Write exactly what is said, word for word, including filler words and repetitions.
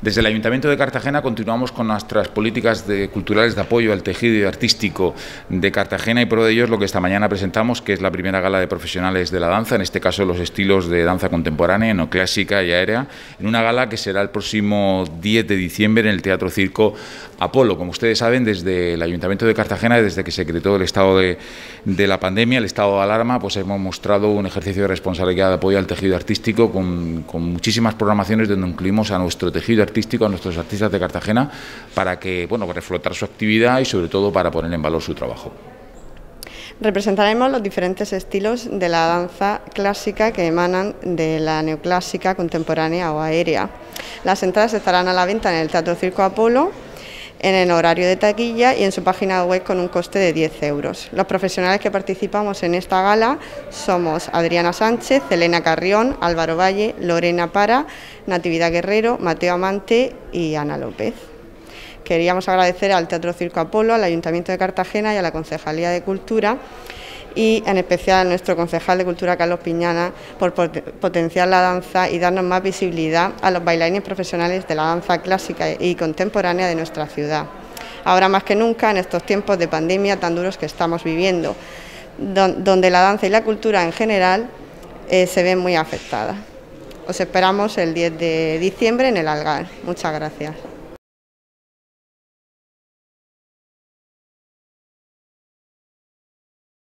Desde el Ayuntamiento de Cartagena continuamos con nuestras políticas de, culturales de apoyo al tejido y artístico de Cartagena, y por ello es lo que esta mañana presentamos, que es la primera gala de profesionales de la danza, en este caso los estilos de danza contemporánea, neoclásica y aérea, en una gala que será el próximo diez de diciembre en el Teatro Circo Apolo. Como ustedes saben, desde el Ayuntamiento de Cartagena, desde que se decretó el estado de, de la pandemia, el estado de alarma, pues hemos mostrado un ejercicio de responsabilidad de apoyo al tejido artístico con, con muchísimas programaciones donde incluimos a nuestro tejido artístico, a nuestros artistas de Cartagena, para que, bueno, reflotar su actividad y sobre todo para poner en valor su trabajo. Representaremos los diferentes estilos de la danza clásica que emanan de la neoclásica, contemporánea o aérea. Las entradas estarán a la venta en el Teatro Circo Apolo, en el horario de taquilla y en su página web con un coste de diez euros. Los profesionales que participamos en esta gala somos Adriana Sánchez, Elena Carrión, Álvaro Valle, Lorena Para, Natividad Guerrero, Mateo Amante y Ana López. Queríamos agradecer al Teatro Circo Apolo, al Ayuntamiento de Cartagena y a la Concejalía de Cultura, y en especial a nuestro concejal de Cultura, Carlos Piñana, por potenciar la danza y darnos más visibilidad a los bailarines profesionales de la danza clásica y contemporánea de nuestra ciudad. Ahora más que nunca, en estos tiempos de pandemia tan duros que estamos viviendo, donde la danza y la cultura en general eh, se ven muy afectadas. Os esperamos el diez de diciembre en el Algar. Muchas gracias.